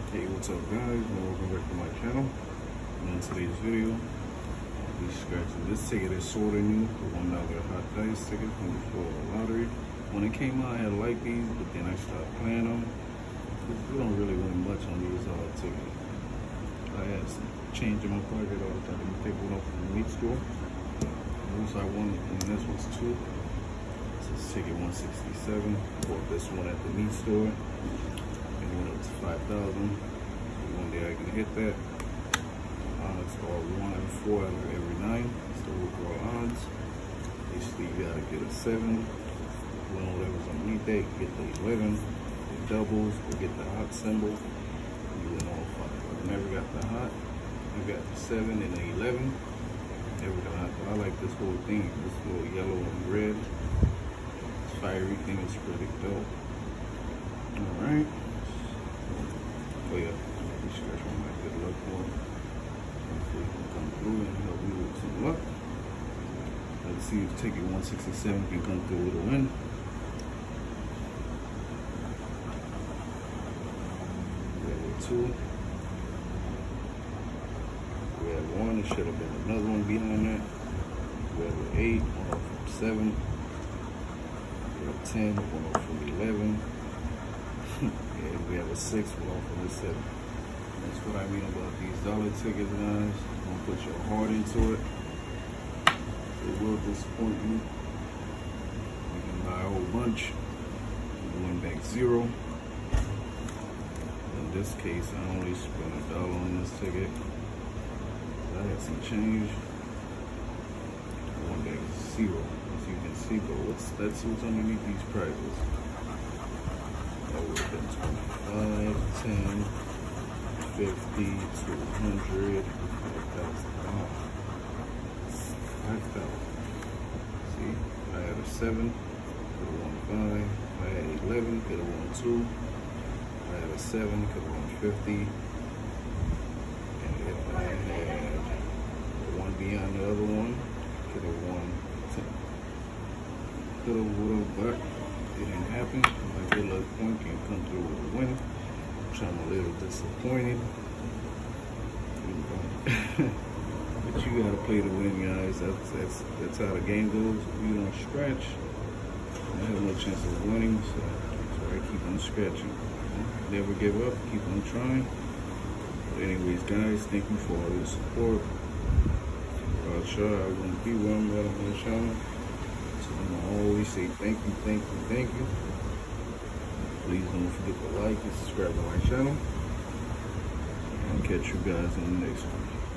Hey, what's up guys, and welcome back to my channel. And in today's video, we scratching this ticket is sorta new, the $1 hot dice ticket from the Florida lottery. When it came out, I had liked these, but then I started playing them. We don't really win much on these tickets. I had some change in my pocket all the time. Let me take one off from the meat store. Once I won, and this was two. This is ticket 167. Bought this one at the meat store. And went up to 5,000. One day I can hit that. Odds are 1 and 4 out of every 9. It's the overall odds. Basically, you gotta get a 7. Win whatever's underneath that. Get the 11. The doubles, or get the hot symbol. You win all 5. I never got the hot. You got the 7 and the 11. Never got hot. I like this whole thing. This little yellow and red. This fiery thing is pretty dope. Alright. Oh yeah, we scratch on my good luck for it. Hopefully it can come through and help me with some luck. Let's see if ticket 167 can come through with a win. We have a 2. We have 1. It should have been another one behind that. We have an 8, 1 off from 7. We have 10, 1 off from 11. Yeah, we have a 6, 1 off from the 7. That's what I mean about these dollar tickets, guys. Don't put your heart into it. It will disappoint you. You can buy a whole bunch and win back 0. In this case, I only spent $1 on this ticket. I had some change. I won back 0, as you can see. But let's see what's underneath these prizes. That would have been 25, 10, 50, 200, 5,000. 5,000. See, I had a 7, could have won 5. I had 11, could have won 2. I had a 7, could have won 50. And if I had one beyond the other one, could have won 10. Could have, would have, but it didn't happen. My good luck point can come through with a win, which I'm a little disappointed. But you gotta play to win, guys. That's how the game goes. If you don't scratch, I have no chance of winning. So I keep on scratching. Never give up. Keep on trying. But anyways, guys, thank you for all your support. Without y'all, I wouldn't be where I'm at on the channel. So I'm gonna always say thank you, thank you, thank you. Please don't forget to like and subscribe to my channel. And I'll catch you guys in the next one.